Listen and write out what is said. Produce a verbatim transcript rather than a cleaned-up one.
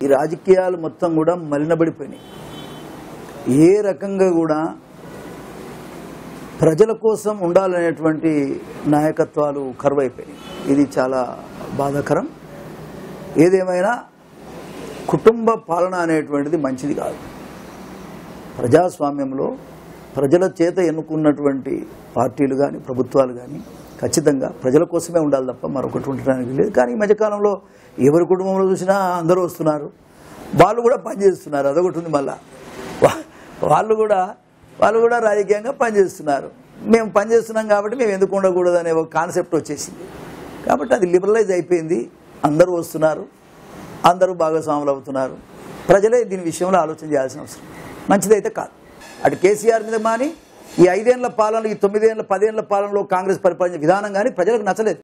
ఈ రాజకీయాలు మొత్తం కూడా మలినబడిపోయినాయి. ఏ రకంగా కూడా ప్రజల కోసం ఉండాలనేటువంటి నాయకత్వాలు కరువైపోయినాయి. ఇది చాలా బాధాకరం. ఏదేమైనా కుటుంబ పాలన అనేటువంటిది మంచిది కాదు. ప్రజాస్వామ్యంలో ప్రజల చేత ఎన్నుకున్నటువంటి పార్టీలు కానీ ప్రభుత్వాలు కానీ ఖచ్చితంగా ప్రజల కోసమే ఉండాలి తప్ప మరొకటి ఉండడానికి లేదు. కానీ ఈ మధ్యకాలంలో ఎవరి కుటుంబంలో చూసినా అందరూ వస్తున్నారు, వాళ్ళు కూడా పనిచేస్తున్నారు. అదొకటి ఉంది. మళ్ళా వాళ్ళు కూడా వాళ్ళు కూడా రాజకీయంగా పనిచేస్తున్నారు. మేము పనిచేస్తున్నాం కాబట్టి మేము ఎందుకు ఉండకూడదు అనే ఒక కాన్సెప్ట్ వచ్చేసింది. కాబట్టి అది లిబరలైజ్ అయిపోయింది. అందరూ వస్తున్నారు, అందరూ భాగస్వాములు అవుతున్నారు. ప్రజలే దీని విషయంలో ఆలోచన చేయాల్సిన అవసరం. మంచిదైతే కాదు. అటు కేసీఆర్ మీద కానీ ఈ ఐదేళ్ల పాలనలో, ఈ తొమ్మిదేళ్ల పదేళ్ల పాలనలో కాంగ్రెస్ పరిపాలన విధానం కానీ ప్రజలకు నచ్చలేదు.